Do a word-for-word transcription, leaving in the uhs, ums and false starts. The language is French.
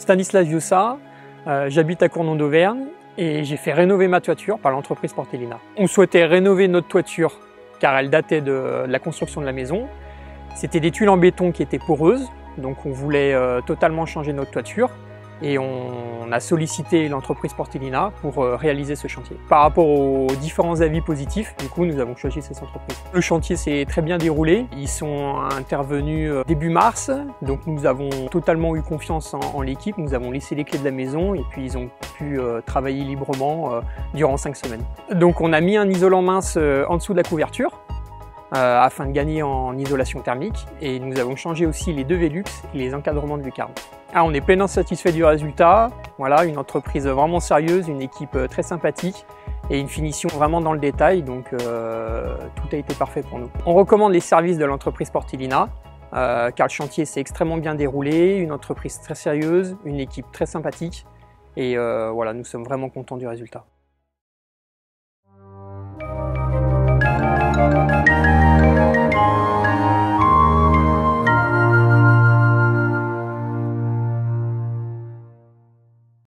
Stanislas Viossa, euh, j'habite à Cournon d'Auvergne et j'ai fait rénover ma toiture par l'entreprise Portellina. On souhaitait rénover notre toiture car elle datait de la construction de la maison. C'était des tuiles en béton qui étaient poreuses, donc on voulait euh, totalement changer notre toiture et on a sollicité l'entreprise Portellina pour euh, réaliser ce chantier. Par rapport aux différents avis positifs, du coup nous avons choisi cette entreprise. Le chantier s'est très bien déroulé, ils sont intervenus début mars, donc nous avons totalement eu confiance en, en l'équipe, nous avons laissé les clés de la maison et puis ils ont pu euh, travailler librement euh, durant cinq semaines. Donc on a mis un isolant mince euh, en dessous de la couverture, Euh, afin de gagner en isolation thermique, et nous avons changé aussi les deux Velux et les encadrements de lucarne. Ah, on est pleinement satisfait du résultat. Voilà, une entreprise vraiment sérieuse, une équipe très sympathique et une finition vraiment dans le détail, donc euh, tout a été parfait pour nous. On recommande les services de l'entreprise Portellina euh, car le chantier s'est extrêmement bien déroulé, une entreprise très sérieuse, une équipe très sympathique et euh, voilà, nous sommes vraiment contents du résultat.